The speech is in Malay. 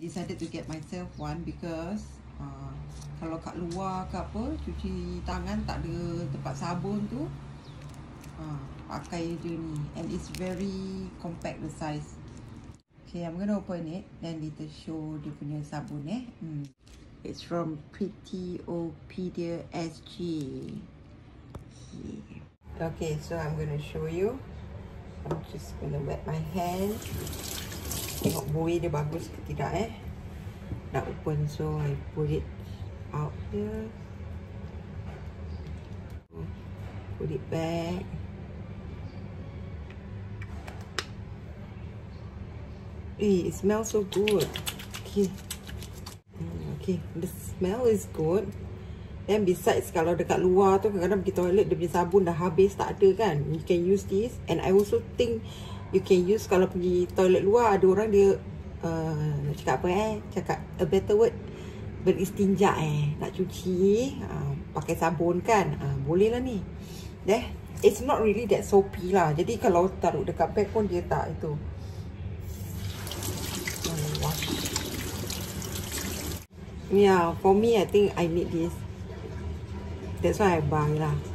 Decided to get myself one because kalau kat luar ke apa, cuci tangan tak ada tempat sabun tu, pakai je ni, and it's very compact the size. Okay, I'm gonna open it then later show dia punya sabun It's from MakcikAlertSG. Okay, so I'm gonna show you. I'm just gonna wet my hand. Tengok buih dia bagus ke tidak Dah open, so I put it out here. Put it back. It smells so good. Okay, the smell is good. Then besides, kalau dekat luar tu kadang-kadang pergi toilet dia punya sabun dah habis, tak ada kan, you can use this. And I also think you can use kalau pergi toilet luar, ada orang dia nak cakap apa cakap a better word, beristinja nak cuci pakai sabun kan, boleh lah ni. It's not really that soapy lah, jadi kalau taruh dekat bag pun dia tak itu. Yeah, for me I think I need this. That's why I buy lah.